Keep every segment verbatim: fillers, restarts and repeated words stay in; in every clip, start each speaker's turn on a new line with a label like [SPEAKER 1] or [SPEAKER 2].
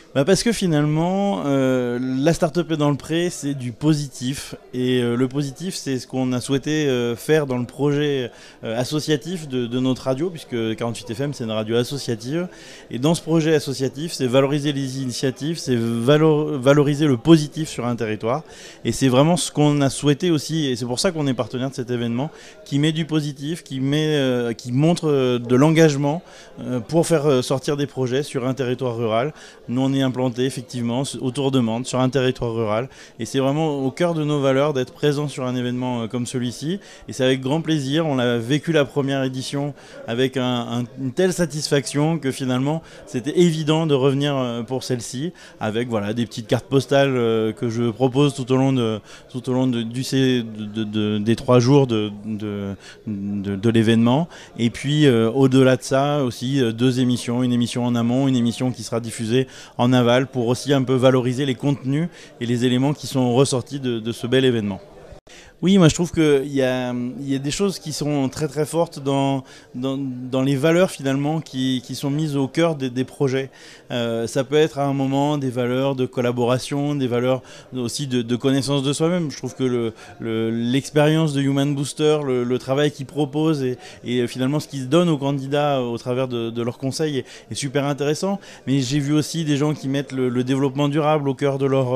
[SPEAKER 1] Bah parce que finalement, euh, la start-up est dans le pré, c'est du positif. Et euh, le positif, c'est ce qu'on a souhaité euh, faire dans le projet euh, associatif de, de notre radio, puisque quarante-huit F M, c'est une radio associative. Et dans ce projet associatif, c'est valoriser les initiatives, c'est valo- valoriser le positif sur un territoire. Et c'est vraiment ce qu'on a souhaité aussi, et c'est pour ça qu'on est partenaire de cet événement, qui met du positif, qui, met, euh, qui montre euh, de l'engagement euh, pour faire euh, sortir des projets sur un territoire rural. Nous, on est implanté effectivement autour de Mende, sur un territoire rural. Et c'est vraiment au cœur de nos valeurs d'être présent sur un événement comme celui-ci. Et c'est avec grand plaisir. On a vécu la première édition avec un, un, une telle satisfaction que finalement, c'était évident de revenir pour celle-ci, avec voilà, des petites cartes postales que je propose tout au long, de, tout au long de, du, de, de, de, des trois jours de, de, de, de l'événement. Et puis, euh, au-delà de ça, aussi deux émissions, une émission en amont, une émission qui sera diffusée en aval pour aussi un peu valoriser les contenus et les éléments qui sont ressortis de, de ce bel événement. Oui, moi je trouve qu'il y a, y a des choses qui sont très très fortes dans, dans, dans les valeurs finalement qui, qui sont mises au cœur des, des projets. Euh, ça peut être à un moment des valeurs de collaboration, des valeurs aussi de, de connaissance de soi-même. Je trouve que le, le, l'expérience de Human Booster, le, le travail qu'ils proposent et, et finalement ce qu'ils donnent aux candidats au travers de, de leurs conseils est, est super intéressant. Mais j'ai vu aussi des gens qui mettent le, le développement durable au cœur de leur,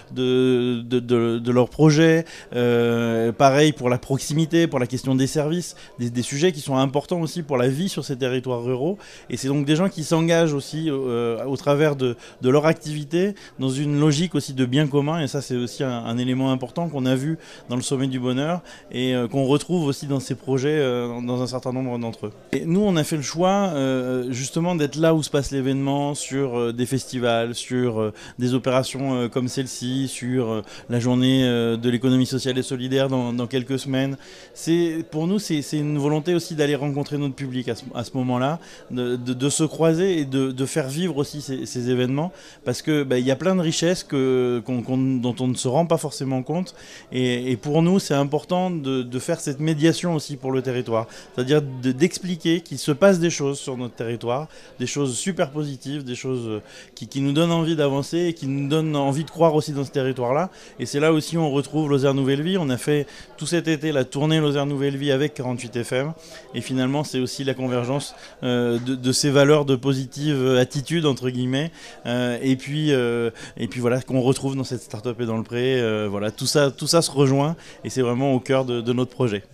[SPEAKER 1] de, de, de, de leur projet. Euh, pareil pour la proximité, pour la question des services, des, des sujets qui sont importants aussi pour la vie sur ces territoires ruraux. Et c'est donc des gens qui s'engagent aussi euh, au travers de, de leur activité dans une logique aussi de bien commun. Et ça, c'est aussi un, un élément important qu'on a vu dans le Sommet du Bonheur et euh, qu'on retrouve aussi dans ces projets euh, dans un certain nombre d'entre eux. Et nous, on a fait le choix euh, justement d'être là où se passe l'événement, sur euh, des festivals, sur euh, des opérations euh, comme celle-ci, sur euh, la journée euh, de l'économie sociale et solidaire Dans, dans quelques semaines. C'est, pour nous, c'est, c'est une volonté aussi d'aller rencontrer notre public à ce, à ce moment-là, de, de, de se croiser et de, de faire vivre aussi ces, ces événements, parce que bah, y a plein de richesses que, qu'on, qu'on, dont on ne se rend pas forcément compte. Et, et pour nous, c'est important de, de faire cette médiation aussi pour le territoire, c'est-à-dire de, d'expliquer qu'il se passe des choses sur notre territoire, des choses super positives, des choses qui, qui nous donnent envie d'avancer et qui nous donnent envie de croire aussi dans ce territoire-là. Et c'est là aussi où on retrouve Lozère Nouvelle Vie. On a fait tout cet été la tournée Lozère Nouvelle Vie avec quarante-huit F M et finalement c'est aussi la convergence euh, de, de ces valeurs de positive attitude entre guillemets euh, et puis euh, et puis voilà qu'on retrouve dans cette start-up et dans le pré euh, voilà tout ça tout ça se rejoint et c'est vraiment au cœur de, de notre projet.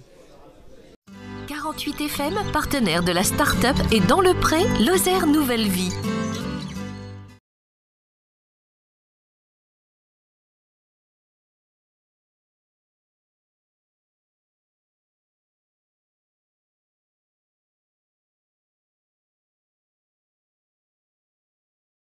[SPEAKER 2] quarante-huit F M, partenaire de la start-up et dans le pré Lozère Nouvelle Vie.